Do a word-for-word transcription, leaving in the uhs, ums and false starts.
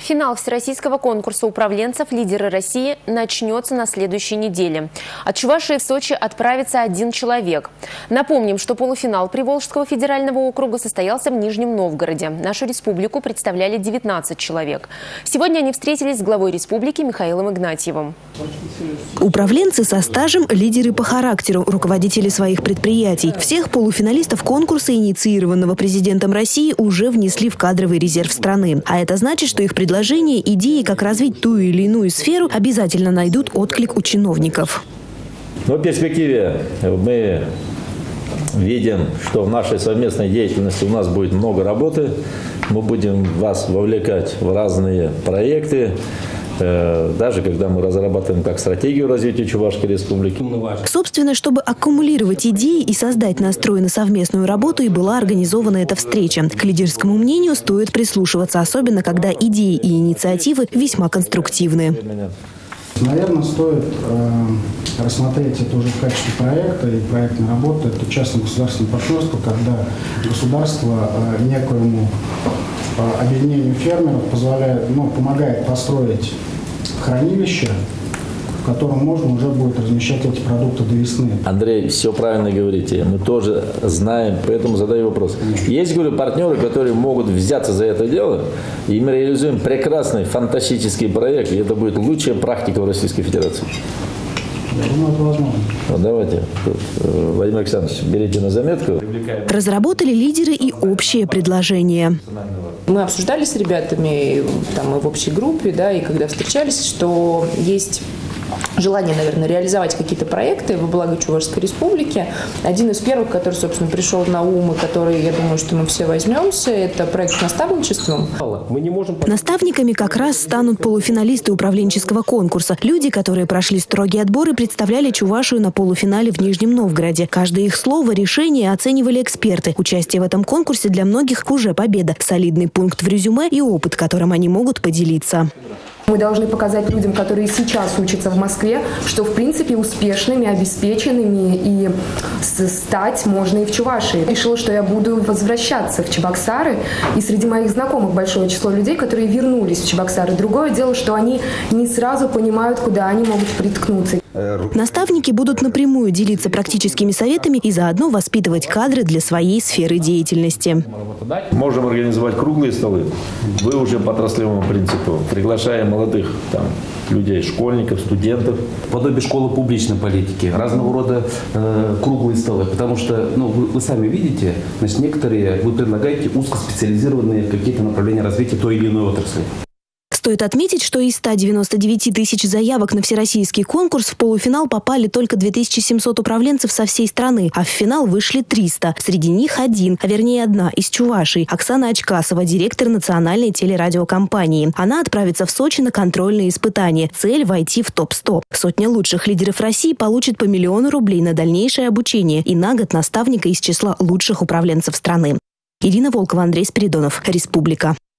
Финал всероссийского конкурса управленцев «Лидеры России» начнется на следующей неделе. От Чувашии в Сочи отправится один человек. Напомним, что полуфинал Приволжского федерального округа состоялся в Нижнем Новгороде. Нашу республику представляли девятнадцать человек. Сегодня они встретились с главой республики Михаилом Игнатьевым. Управленцы со стажем, лидеры по характеру, руководители своих предприятий. Всех полуфиналистов конкурса, инициированного президентом России, уже внесли в кадровый резерв страны. А это значит, что их предложения, идеи, как развить ту или иную сферу, обязательно найдут отклик у чиновников. Но в перспективе мы видим, что в нашей совместной деятельности у нас будет много работы. Мы будем вас вовлекать в разные проекты. Даже когда мы разрабатываем как стратегию развития Чувашской республики. Собственно, чтобы аккумулировать идеи и создать настрой на совместную работу, и была организована эта встреча. К лидерскому мнению стоит прислушиваться, особенно когда идеи и инициативы весьма конструктивны. Наверное, стоит э, рассмотреть это уже в качестве проекта и проектной работы. Это частно-государственное партнерство, когда государство э, некоему э, объединению фермеров позволяет, ну, помогает построить хранилище, в котором можно уже будет размещать эти продукты до весны. Андрей, все правильно говорите. Мы тоже знаем, поэтому задаю вопрос. Есть, говорю, партнеры, которые могут взяться за это дело, и мы реализуем прекрасный, фантастический проект, и это будет лучшая практика в Российской Федерации. Я думаю, это возможно. Ну, давайте, Владимир Александрович, берите на заметку. Разработали лидеры и общее предложение. Мы обсуждали с ребятами там, и в общей группе, да, и когда встречались, что есть желание, наверное, реализовать какие-то проекты во благо Чувашской республики. Один из первых, который, собственно, пришел на ум, и который, я думаю, что мы все возьмемся, это проект с наставничеством. Мы не можем... Наставниками как раз станут полуфиналисты управленческого конкурса. Люди, которые прошли строгий отбор и представляли Чувашию на полуфинале в Нижнем Новгороде. Каждое их слово, решение оценивали эксперты. Участие в этом конкурсе для многих уже победа. Солидный пункт в резюме и опыт, которым они могут поделиться. Мы должны показать людям, которые сейчас учатся в Москве, что в принципе успешными, обеспеченными и стать можно и в Чувашии. Решила, что я буду возвращаться в Чебоксары, и среди моих знакомых большое число людей, которые вернулись в Чебоксары. Другое дело, что они не сразу понимают, куда они могут приткнуться. Наставники будут напрямую делиться практическими советами и заодно воспитывать кадры для своей сферы деятельности. Можем организовать круглые столы. Вы уже по отраслевому принципу. Приглашаем молодых там, людей, школьников, студентов. Подобие школы публичной политики, разного рода э, круглые столы. Потому что, ну, вы, вы сами видите, значит, некоторые вы предлагаете узкоспециализированные какие-то направления развития той или иной отрасли. Стоит отметить, что из ста девяноста девяти тысяч заявок на всероссийский конкурс в полуфинал попали только две тысячи семьсот управленцев со всей страны, а в финал вышли триста. Среди них один, а вернее одна, из Чувашии, Оксана Очкасова, директор национальной телерадиокомпании. Она отправится в Сочи на контрольные испытания. Цель – войти в топ сто. Сотня лучших лидеров России получит по миллиону рублей на дальнейшее обучение и на год наставника из числа лучших управленцев страны. Ирина Волкова, Андрей Спиридонов. Республика.